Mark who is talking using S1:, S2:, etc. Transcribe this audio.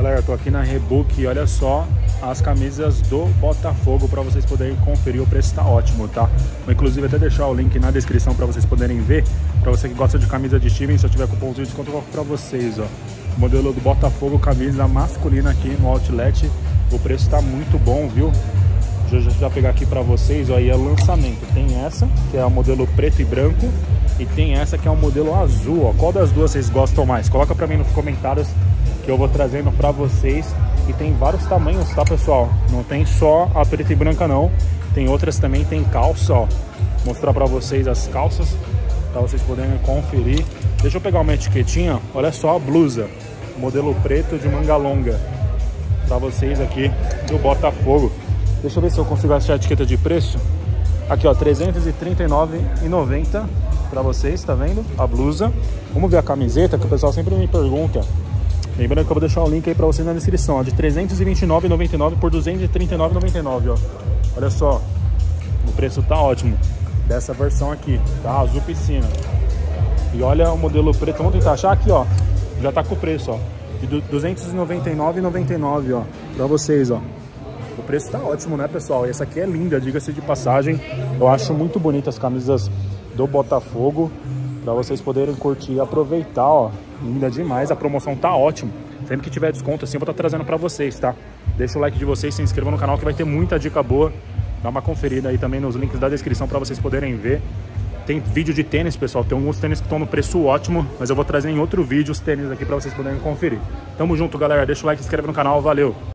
S1: Galera, eu tô aqui na Rebook e olha só as camisas do Botafogo para vocês poderem conferir. O preço tá ótimo, tá? Vou inclusive até deixar o link na descrição para vocês poderem ver. Para você que gosta de camisa de time, se eu tiver cupomzinho de desconto, eu coloco para vocês, ó. Modelo do Botafogo, camisa masculina aqui no Outlet. O preço tá muito bom, viu? Deixa eu já pegar aqui para vocês, ó, aí é o lançamento. Tem essa, que é o modelo preto e branco, e tem essa que é o modelo azul, ó. Qual das duas vocês gostam mais? Coloca para mim nos comentários que eu vou trazendo para vocês. E tem vários tamanhos, tá, pessoal? Não tem só a preta e branca, não. Tem outras também, tem calça, ó. Vou mostrar para vocês as calças, para vocês poderem conferir. Deixa eu pegar uma etiquetinha, olha só a blusa, modelo preto de manga longa, para vocês aqui do Botafogo. Deixa eu ver se eu consigo achar a etiqueta de preço. Aqui, ó, R$ 339,90 para vocês, tá vendo? A blusa. Vamos ver a camiseta, que o pessoal sempre me pergunta. Lembrando que eu vou deixar o link aí para vocês na descrição, ó, de R$ 329,99 por R$ 239,99, ó. Olha só, o preço tá ótimo dessa versão aqui, tá? Azul piscina. E olha o modelo preto, vamos tentar achar aqui, ó. Já tá com o preço, ó, de R$ 299,99, ó, para vocês, ó. O preço tá ótimo, né, pessoal? E essa aqui é linda, diga-se de passagem. Eu acho muito bonitas as camisas do Botafogo, para vocês poderem curtir e aproveitar, ó. Linda demais, a promoção tá ótima. Sempre que tiver desconto assim, eu vou estar trazendo para vocês, tá? Deixa o like de vocês, se inscreva no canal que vai ter muita dica boa. Dá uma conferida aí também nos links da descrição para vocês poderem ver. Tem vídeo de tênis, pessoal. Tem alguns tênis que estão no preço ótimo, mas eu vou trazer em outro vídeo os tênis aqui para vocês poderem conferir. Tamo junto, galera. Deixa o like, se inscreve no canal. Valeu!